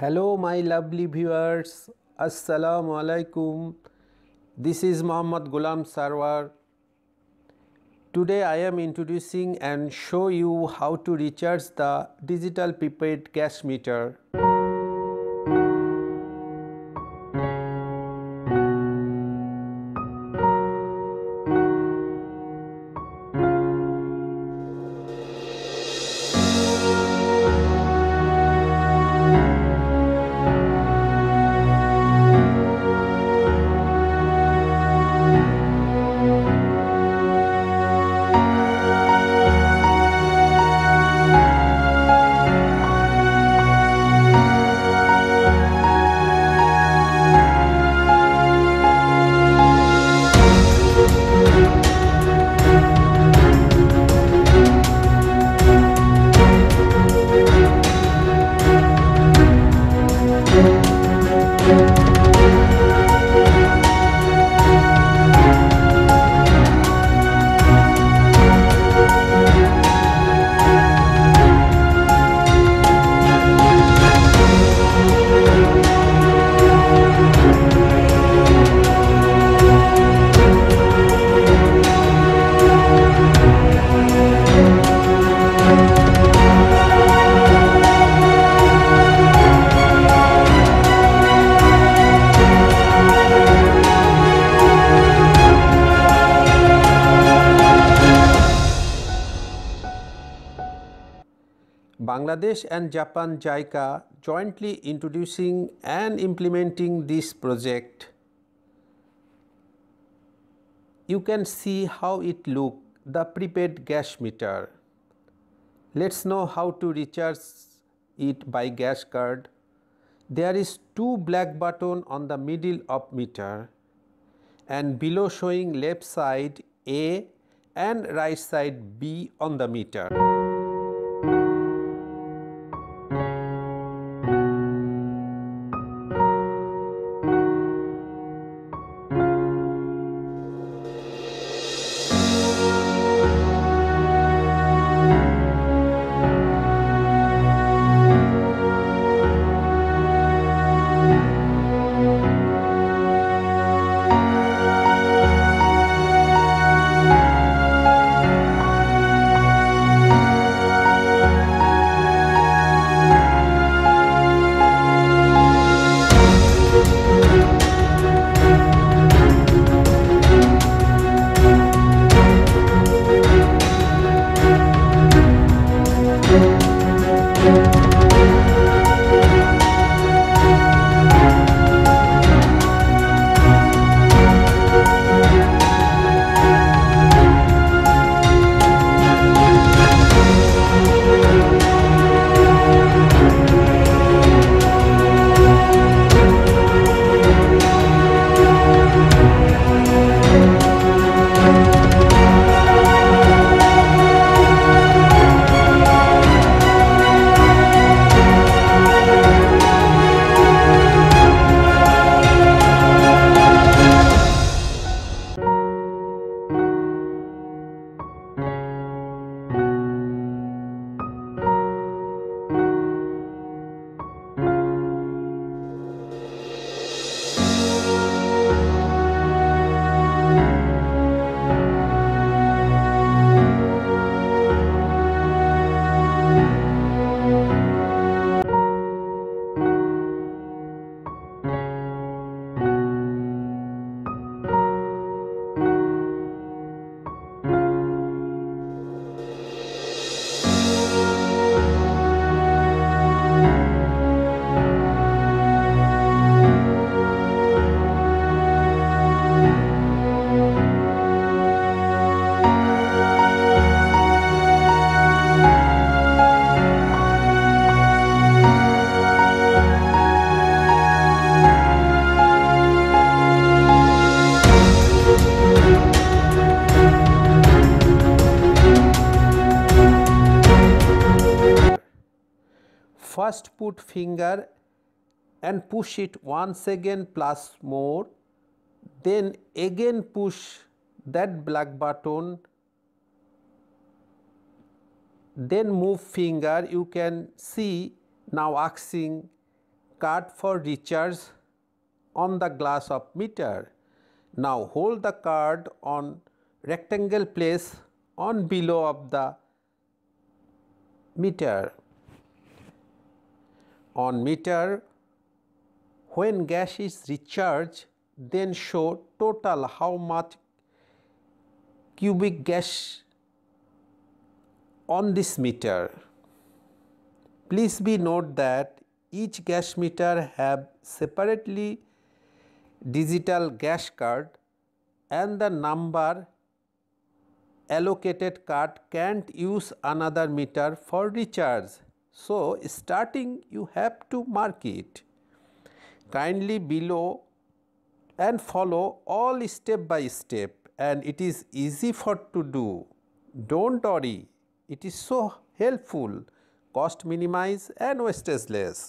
Hello my lovely viewers, Assalamu alaikum. This is Muhammad Ghulam Sarwar. Today I am introducing and show you how to recharge the digital prepaid gas meter. Bangladesh and Japan JICA jointly introducing and implementing this project. You can see how it looks, the prepaid gas meter. Let's know how to recharge it by gas card. There is two black button on the middle of meter and below showing left side A and right side B on the meter. First put finger and push it once again plus more, then again push that black button, then move finger. You can see now asking card for recharge on the glass of meter. Now hold the card on rectangle place on below of the meter. On meter, when gas is recharged, then show total how much cubic gas on this meter. Please be note that each gas meter have separately digital gas card and the number allocated card can't use another meter for recharge. So starting you have to mark it. Kindly below and follow all step by step, and it is easy for to do. Don't worry, it is so helpful, cost minimize and wastage less.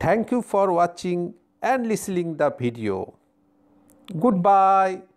Thank you for watching and listening the video. Goodbye.